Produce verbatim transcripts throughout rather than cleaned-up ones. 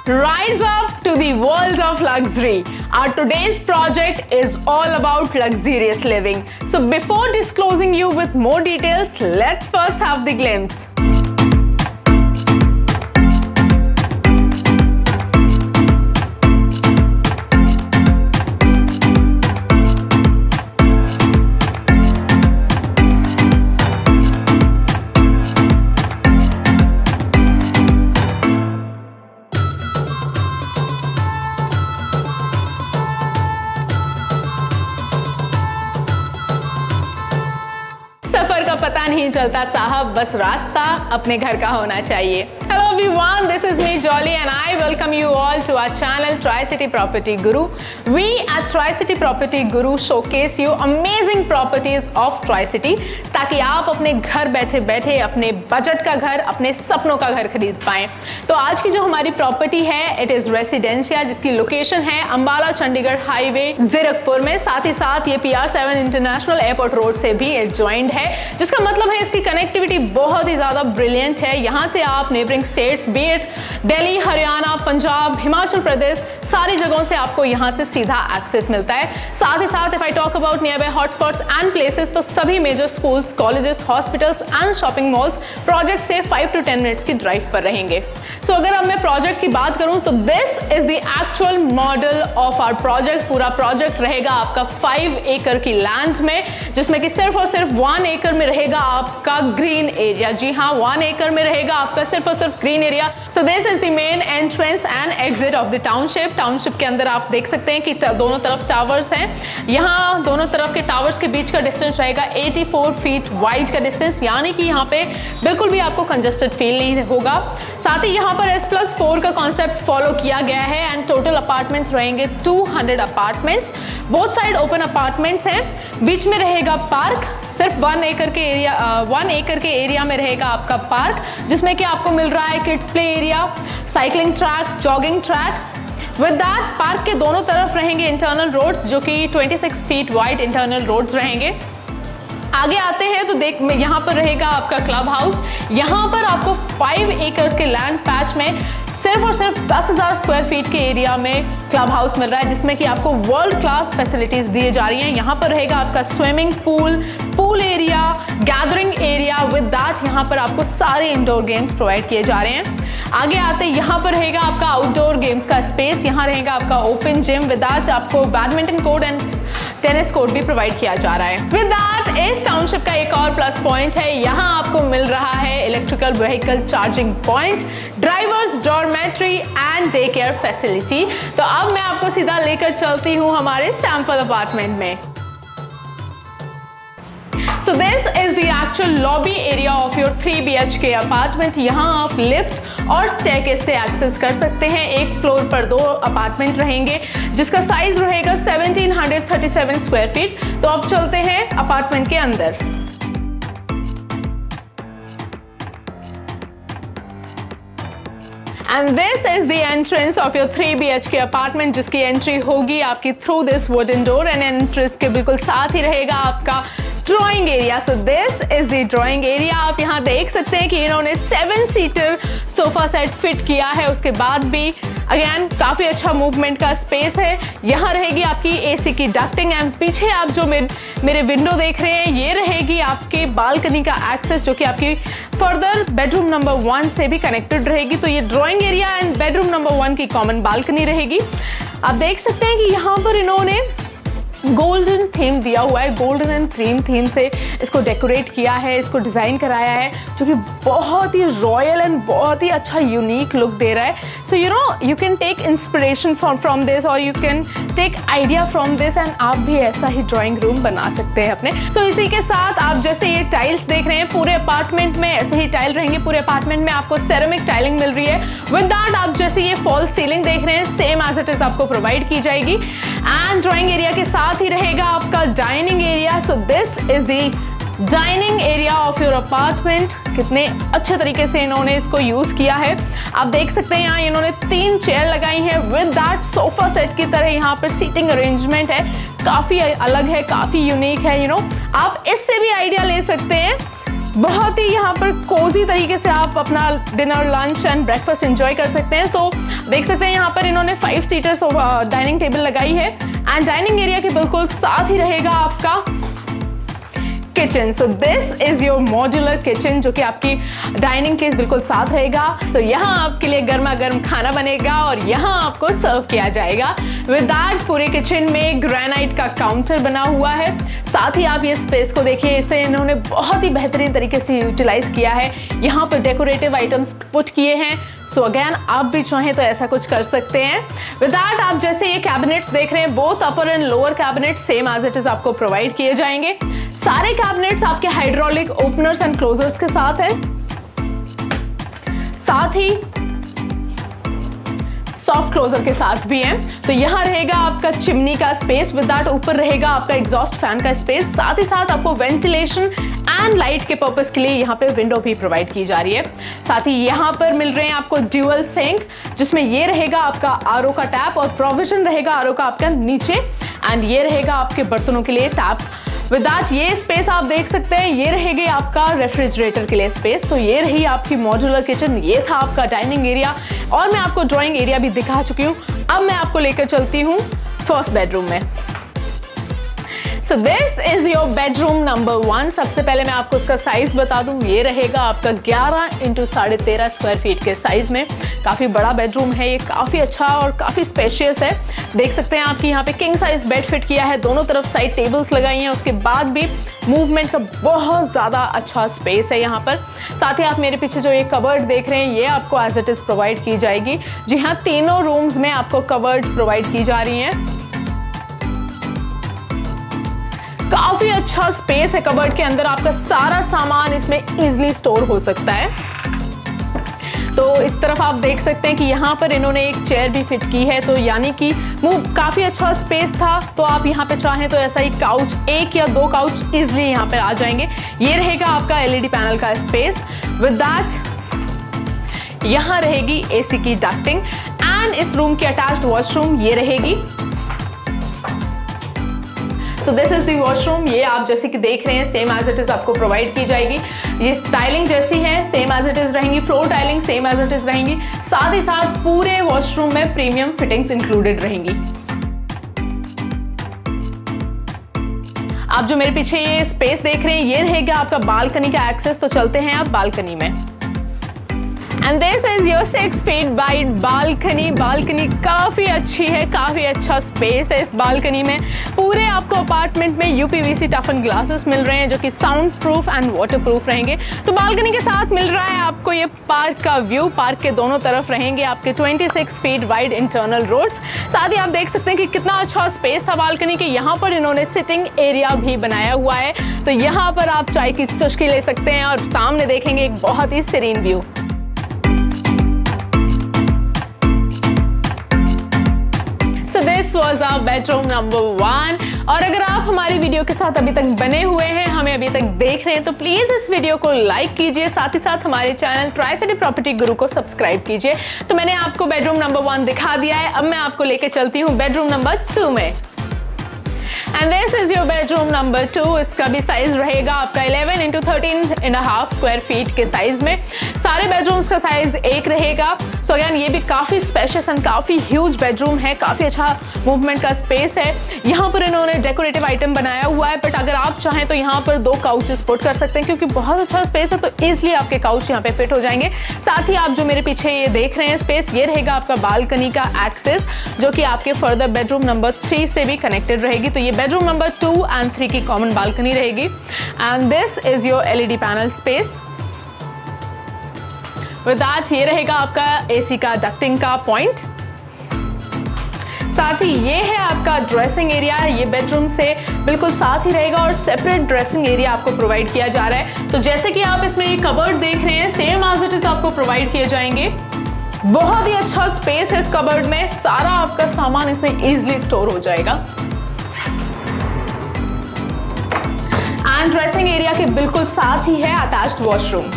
Rise up to the world of luxury. Our today's project is all about luxurious living. So before disclosing you with more details, let's first have the glimpse. पता नहीं चलता साहब, बस रास्ता अपने घर का होना चाहिए। Hello everyone, this is me Jolly and I welcome you all to our channel Tri-City Property Guru. We at Tri-City Property Guru showcase you amazing properties of Tri-City ताकि आप अपने घर बैठे बैठे अपने बजट का घर, अपने सपनों का घर खरीद पाएं। तो आज की जो हमारी प्रॉपर्टी है इट इज रेसिडेंशिया, जिसकी लोकेशन है अंबाला चंडीगढ़ हाईवे जीरकपुर में। साथ ही साथ ये P R seven international airport road से भी एडजॉइंड है, जिसका मतलब है इसकी कनेक्टिविटी बहुत ही ज्यादा ब्रिलियंट है। यहाँ से आप neighbouring states be it Delhi, Haryana, Punjab, Himachal Pradesh, सारी जगहों से आपको यहाँ से सीधा एक्सेस मिलता है। साथ ही साथ if I talk about nearby hotspots and places, तो सभी major schools, colleges, hospitals and shopping malls project से फाइव टू टेन मिनट्स की ड्राइव पर रहेंगे। सो so, अगर अब मैं प्रोजेक्ट की बात करूं तो this is the actual model of our project. पूरा प्रोजेक्ट रहेगा आपका फाइव एकड़ की लैंड में, जिसमें कि सिर्फ और सिर्फ वन एकड़ में रहेगा आपका ग्रीन एरिया। जी हाँ, वन एकड़ में रहेगा आपका सिर्फ और सिर्फ green area. So this is the main entrance and exit of the township. Township के अंदर आप देख सकते हैं कि दोनों तरफ टावर्स हैं। यहाँ दोनों तरफ के टावर्स के बीच का डिस्टेंस रहेगा चौरासी फीट वाइड का डिस्टेंस, यानी कि यहाँ पे बिल्कुल भी आपको कंजस्टेड फील नहीं होगा। साथ ही यहाँ पर एस प्लस फोर का कॉन्सेप्ट फॉलो किया गया है एंड टोटल अपार्टमेंट्स रहेंगे two hundred apartments. Both side open apartments हैं, बीच में रहेगा पार्क। सिर्फ वन एकड़ के एरिया वन एकड़ के एरिया में रहेगा आपका पार्क, जिसमें कि आपको मिल रहा है kids play area, cycling track, jogging track. With that park के दोनों तरफ रहेंगे इंटरनल रोड्स, जो कि छब्बीस फीट वाइड इंटरनल रोड्स रहेंगे। आगे आते हैं तो देख यहाँ पर रहेगा आपका क्लब हाउस। यहाँ पर आपको फाइव एकड़ के लैंड पैच में सिर्फ और सिर्फ दस हज़ार स्क्वायर फीट के एरिया में क्लब हाउस मिल रहा है, जिसमें कि आपको वर्ल्ड क्लास फैसिलिटीज दी जा रही हैं। यहाँ पर रहेगा आपका swimming pool, pool area, gathering area. With that यहाँ पर आपको सारे इंडोर गेम्स प्रोवाइड किए जा रहे हैं। आगे आते यहाँ पर रहेगा आपका आउटडोर गेम्स का स्पेस। यहाँ रहेगा आपका ओपन जिम। विद दैट आपको badminton court and tennis court भी प्रोवाइड किया जा रहा है। विद दैट इस टाउनशिप का एक और प्लस पॉइंट है, यहाँ आपको मिल रहा है electrical vehicle charging point, drivers dormitory and day care facility. तो अब मैं आपको सीधा लेकर चलती हूँ हमारे सैंपल अपार्टमेंट में। So this is the actual lobby area of your three B H K apartment. यहाँ आप लिफ्ट और स्टेयरकेस से एक्सेस कर सकते हैं। एक फ्लोर पर दो अपार्टमेंट रहेंगे, जिसका साइज रहेगा seventeen thirty seven square feet. तो अब चलते हैं अपार्टमेंट के अंदर। And this is the entrance of your three B H K apartment, जिसकी एंट्री होगी आपकी through this wooden door and entrance के बिल्कुल साथ ही रहेगा आपका drawing area. So this is the drawing area. आप यहाँ देख सकते हैं कि इन्होंने seven seater sofa set fit किया है। उसके बाद भी अगेन काफ़ी अच्छा मूवमेंट का स्पेस है। यहाँ रहेगी आपकी एसी की डक्टिंग एंड पीछे आप जो मेरे विंडो देख रहे हैं ये रहेगी आपके बालकनी का एक्सेस, जो कि आपकी फर्दर बेडरूम नंबर वन से भी कनेक्टेड रहेगी। तो ये drawing area and bedroom number one की कॉमन बालकनी रहेगी। आप देख सकते हैं कि यहाँ पर इन्होंने गोल्डन थीम दिया हुआ है, गोल्डन एंड क्रीम थीम से इसको डेकोरेट किया है, इसको डिज़ाइन कराया है, जो कि बहुत ही रॉयल एंड बहुत ही अच्छा यूनिक लुक दे रहा है। So you know you can take inspiration from from this और you can take idea from this and आप भी ऐसा ही ड्राइंग रूम बना सकते हैं अपने। सो so, इसी के साथ आप जैसे ये टाइल्स देख रहे हैं पूरे अपार्टमेंट में ऐसे ही टाइल रहेंगे। पूरे अपार्टमेंट में आपको सेरेमिक टाइलिंग मिल रही है। विद दैट आप जैसे ये फॉल सीलिंग देख रहे हैं सेम एज इट इज आपको प्रोवाइड की जाएगी। एंड ड्राइंग एरिया के साथ ही रहेगा आपका dining area. So this is the dining area of your apartment. कितने अच्छे तरीके से इन्होंने इसको यूज किया है आप देख सकते हैं। यहाँ इन्होंने तीन चेयर लगाई हैं विद दैट सोफा सेट की तरह। यहाँ पर सीटिंग अरेंजमेंट है, काफी अलग है, काफी यूनिक है। यू नो आप इससे भी आइडिया ले सकते हैं बहुत ही यहाँ पर कोजी तरीके से आप अपना dinner, lunch and breakfast enjoy कर सकते हैं। तो देख सकते हैं यहाँ पर इन्होंने फाइव सीटर्स डाइनिंग टेबल लगाई है एंड डाइनिंग एरिया के बिल्कुल साथ ही रहेगा आपका kitchen. So this is your modular kitchen जो कि आपकी डाइनिंग के बिल्कुल साथ रहेगा। तो यहाँ आपके लिए गर्मा गर्म खाना बनेगा और यहाँ आपको सर्व किया जाएगा। विद दैट पूरे किचन में ग्रेनाइट का काउंटर बना हुआ है। साथ ही आप ये स्पेस को देखिए, इसे इन्होंने बहुत ही बेहतरीन तरीके से यूटिलाइज किया है। यहाँ पर डेकोरेटिव आइटम्स पुट किए हैं। सो अगेन आप भी चाहें तो ऐसा कुछ कर सकते हैं। विद दैट आप जैसे ये कैबिनेट्स देख रहे हैं, both upper and lower cabinet same as it is आपको प्रोवाइड किए जाएंगे। सारे कैबिनेट्स आपके हाइड्रोलिक ओपनर्स एंड क्लोजर्स के साथ है। साथ ही सॉफ्ट क्लोजर के साथ भी है। तो यहाँ रहेगा आपका चिमनी का स्पेस, विद दैट ऊपर रहेगा आपका एग्जॉस्ट फैन का स्पेस। साथ ही साथ आपको वेंटिलेशन एंड लाइट के पर्पस के लिए यहाँ पे विंडो भी प्रोवाइड की जा रही है। साथ ही यहाँ पर मिल रहे हैं आपको ड्यूअल सिंक, जिसमें ये रहेगा आपका आरओ का टैप और प्रोविजन रहेगा आरओ का आपका नीचे, एंड ये रहेगा आपके बर्तनों के लिए टैप। विद दैट ये स्पेस आप देख सकते हैं, ये रहेगी आपका रेफ्रिजरेटर के लिए स्पेस। तो ये रही आपकी मॉड्यूलर किचन, ये था आपका डाइनिंग एरिया और मैं आपको ड्राइंग एरिया भी दिखा चुकी हूँ। अब मैं आपको लेकर चलती हूँ फर्स्ट बेडरूम में। So this is your bedroom number one. सबसे पहले मैं आपको इसका साइज बता दूं, ये रहेगा आपका ग्यारह इंटू साढ़े तेरह स्क्वायर फीट के साइज में। काफ़ी बड़ा बेडरूम है ये, काफ़ी अच्छा और काफ़ी स्पेशियस है। देख सकते हैं आपकी यहाँ पे किंग साइज बेड फिट किया है, दोनों तरफ साइड टेबल्स लगाई हैं, उसके बाद भी मूवमेंट का बहुत ज़्यादा अच्छा स्पेस है यहाँ पर। साथ ही आप मेरे पीछे जो ये कबर्ड देख रहे हैं, ये आपको एज इट इज़ प्रोवाइड की जाएगी। जी हाँ, तीनों रूम्स में आपको कबर्ड प्रोवाइड की जा रही हैं। काफी अच्छा स्पेस है कबर्ड के अंदर, आपका सारा सामान इसमें इजीली स्टोर हो सकता है। तो इस तरफ आप देख सकते हैं कि यहाँ पर इन्होंने एक चेयर भी फिट की है, तो यानी कि वो काफी अच्छा स्पेस था। तो आप यहाँ पे चाहें तो ऐसा ही काउच, एक या दो काउच इजीली यहाँ पर आ जाएंगे। ये रहेगा आपका एलईडी पैनल का स्पेस। विद दैट यहाँ रहेगी एसी की डक्टिंग एंड इस रूम की अटैच्ड वॉशरूम ये रहेगी। So this is the washroom, ये आप जैसे कि देख रहे हैं सेम एज इट इज आपको प्रोवाइड की जाएगी। ये टाइलिंग जैसी है सेम एज इट इज रहेंगी, floor tiling same as it is रहेंगी। साथ ही साथ पूरे वॉशरूम में प्रीमियम फिटिंग्स इंक्लूडेड रहेंगी। आप जो मेरे पीछे ये स्पेस देख रहे हैं, ये रहेगा आपका बालकनी का एक्सेस। तो चलते हैं आप बालकनी में। And this is your six feet wide balcony. Balcony काफी अच्छी है, काफी अच्छा स्पेस है इस बालकनी में। पूरे आपको अपार्टमेंट में यूपीवीसी टफन ग्लासेस मिल रहे हैं जो कि sound proof and water proof रहेंगे। तो बालकनी के साथ मिल रहा है आपको ये पार्क का व्यू। पार्क के दोनों तरफ रहेंगे आपके छब्बीस फीट वाइड इंटरनल रोड्स। साथ ही आप देख सकते हैं कि कितना अच्छा स्पेस था बालकनी के। यहाँ पर इन्होंने सिटिंग एरिया भी बनाया हुआ है, तो यहाँ पर आप चाय की चुस्की ले सकते हैं और सामने देखेंगे एक बहुत ही serene view. This was our bedroom number one. और अगर आप हमारी वीडियो के साथ अभी तक बने हुए हैं, हमें अभी तक देख रहे हैं, तो प्लीज इस वीडियो को लाइक कीजिए। साथ ही साथ हमारे चैनल ट्राई सिटी प्रॉपर्टी गुरु को सब्सक्राइब कीजिए। तो मैंने आपको बेडरूम नंबर वन दिखा दिया है, अब मैं आपको लेके चलती हूँ बेडरूम नंबर टू में। And this is your bedroom number two. इसका भी साइज रहेगा आपका eleven into thirteen and half square feet के साइज में। सारे बेडरूम्स का साइज एक रहेगा। सो अगेन ये भी काफी स्पेशियस एंड काफी ह्यूज बेडरूम है, काफी अच्छा मूवमेंट का स्पेस है। यहाँ पर इन्होंने डेकोरेटिव आइटम बनाया हुआ है, बट अगर आप चाहें तो यहाँ पर दो काउचेस पुट कर सकते हैं, क्योंकि बहुत अच्छा स्पेस है तो इसलिए आपके काउच यहाँ पे फिट हो जाएंगे। साथ ही आप जो मेरे पीछे ये देख रहे हैं स्पेस, ये रहेगा आपका बालकनी का एक्सेस, जो कि आपके फर्दर बेडरूम नंबर थ्री से भी कनेक्टेड रहेगी। तो ये bedroom number two and three की कॉमन बालकनी रहेगी। And this is your LED panel space. With that ये रहेगा आपका एसी का डक्टिंग का पॉइंट। साथ ही ये है आपका ड्रेसिंग एरिया, ये बेडरूम से बिल्कुल साथ ही रहेगा और सेपरेट ड्रेसिंग एरिया आपको प्रोवाइड किया जा रहा है। तो जैसे कि आप इसमें ये कबर्ड देख रहे हैं, सेम एज इट इज आपको प्रोवाइड किए जाएंगे। बहुत ही अच्छा स्पेस है इस कबर्ड में, सारा आपका सामान इसमें इजीली स्टोर हो जाएगा। एंड ड्रेसिंग एरिया के बिल्कुल साथ ही है attached washroom.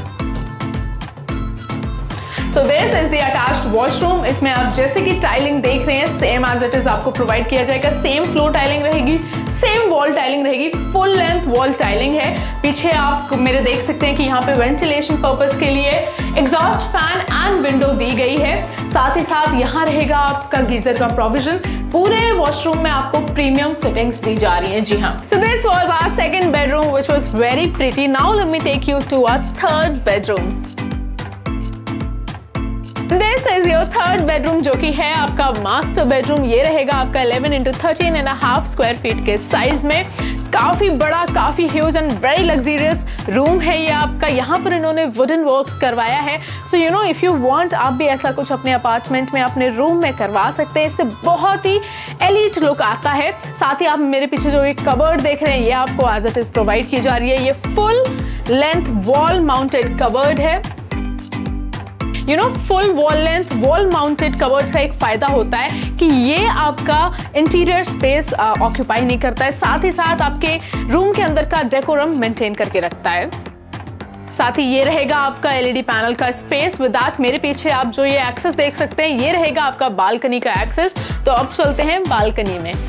So this is the attached washroom. इसमें आप जैसे कि टाइलिंग देख रहे हैं सेम एज इट इज आपको प्रोवाइड किया जाएगा। सेम फ्लोर टाइलिंग रहेगी, सेम वॉल टाइलिंग रहेगी, फुल लेंथ वॉल टाइलिंग है। पीछे आप मेरे देख सकते हैं कि यहाँ पे वेंटिलेशन पर्पस के लिए एग्जॉस्ट फैन एंड विंडो दी गई है। साथ ही साथ यहाँ रहेगा आपका गीजर का प्रोविजन। पूरे वॉशरूम में आपको प्रीमियम फिटिंग्स दी जा रही हैं। जी हाँ, so this was our second bedroom which was very pretty. Now let me take you to our third bedroom. This is your third bedroom जो कि है आपका मास्टर बेडरूम। ये रहेगा आपका eleven into thirteen and half square feet के size में। काफी बड़ा, काफी huge and very luxurious room है ये आपका। यहाँ पर इन्होंने वुडन वर्क करवाया है। So you know if you want, आप भी ऐसा कुछ अपने अपार्टमेंट में, अपने रूम में करवा सकते हैं। इससे बहुत ही एलिट लुक आता है। साथ ही आप मेरे पीछे जो एक कबर्ड देख रहे हैं, ये आपको एज इट इज प्रोवाइड की जा रही है। ये full length wall mounted cupboard है। You know full wall length wall mounted cupboards का एक फायदा होता है कि ये आपका इंटीरियर स्पेस ऑक्यूपाई नहीं करता है, साथ ही साथ आपके रूम के अंदर का डेकोरम मेंटेन करके रखता है। साथ ही ये रहेगा आपका एलईडी पैनल का स्पेस। विद दैट मेरे पीछे आप जो ये एक्सेस देख सकते हैं, ये रहेगा आपका बालकनी का एक्सेस। तो अब चलते हैं बालकनी में।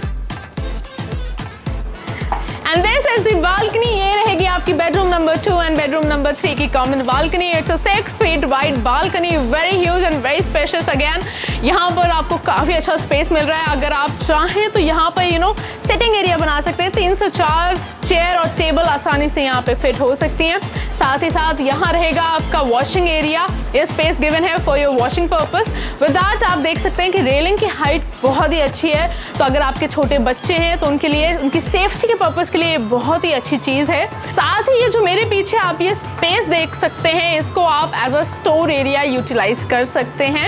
And this is the balcony. ये रहेगी आपकी bedroom number two and bedroom number three की common balcony. It's a six feet wide balcony, very huge and very spacious again. यहाँ पर आपको काफी अच्छा स्पेस मिल रहा है। अगर आप चाहें तो यहाँ पर यू नो सिटिंग एरिया बना सकते हैं। तीन से चार चेयर और टेबल आसानी से यहाँ पे फिट हो सकती हैं। साथ ही साथ यहाँ रहेगा आपका वॉशिंग एरिया। ये स्पेस गिवन है for your washing purpose. With that आप देख सकते हैं कि रेलिंग की हाइट बहुत ही अच्छी है। तो अगर आपके छोटे बच्चे हैं तो उनके लिए, उनकी सेफ्टी के पर्पस के लिए बहुत ही अच्छी चीज है। साथ ही ये जो मेरे पीछे आप ये स्पेस देख सकते हैं, इसको आप as a store area utilize कर सकते हैं।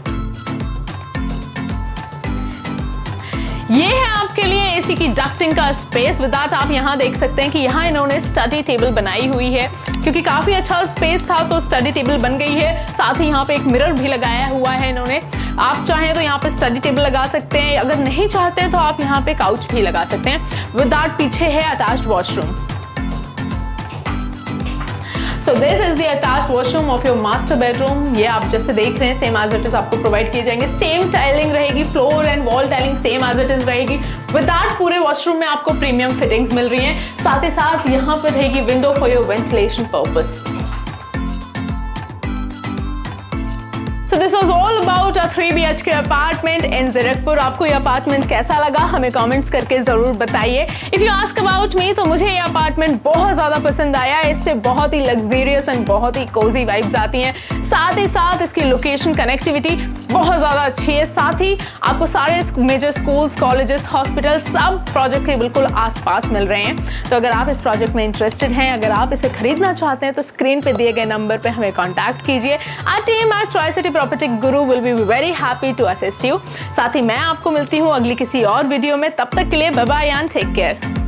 ये है आपके लिए एसी की डक्टिंग का स्पेस। विद दैट आप यहाँ देख सकते हैं कि यहाँ इन्होंने स्टडी टेबल बनाई हुई है। क्योंकि काफी अच्छा स्पेस था तो स्टडी टेबल बन गई है। साथ ही यहाँ पे एक मिरर भी लगाया हुआ है इन्होंने। आप चाहें तो यहाँ पे स्टडी टेबल लगा सकते हैं, अगर नहीं चाहते तो आप यहाँ पे काउच भी लगा सकते हैं। विद दैट पीछे है attached washroom. So this is the attached washroom of your master bedroom. ये आप जैसे देख रहे हैं सेम एज इट इज आपको प्रोवाइड किए जाएंगे। सेम टाइलिंग रहेगी, floor and wall tiling same as it is रहेगी। विद दैट पूरे वॉशरूम में आपको प्रीमियम फिटिंग्स मिल रही हैं। साथ ही साथ यहाँ पर रहेगी window for your ventilation purpose. So this was all about a three B H K apartment in Zirakpur. आपको ये अपार्टमेंट कैसा लगा हमें कमेंट्स करके जरूर बताइए। If you ask about me तो मुझे ये अपार्टमेंट बहुत ज्यादा पसंद आया। इससे बहुत ही लग्जरियस एंड बहुत ही कोजी वाइब्स आती हैं। साथ ही साथ इसकी लोकेशन कनेक्टिविटी बहुत ज्यादा अच्छी है। साथ ही आपको सारे मेजर स्कूल्स, कॉलेजेस, हॉस्पिटल सब प्रोजेक्ट के बिल्कुल आसपास मिल रहे हैं। तो अगर आप इस प्रोजेक्ट में इंटरेस्टेड हैं, अगर आप इसे खरीदना चाहते हैं तो स्क्रीन पे दिए गए नंबर पे हमें कॉन्टैक्ट कीजिए। Our team at Tricity Property Guru will be very happy to assist you. साथ ही मैं आपको मिलती हूँ अगली किसी और वीडियो में। तब तक के लिए bye bye and take care.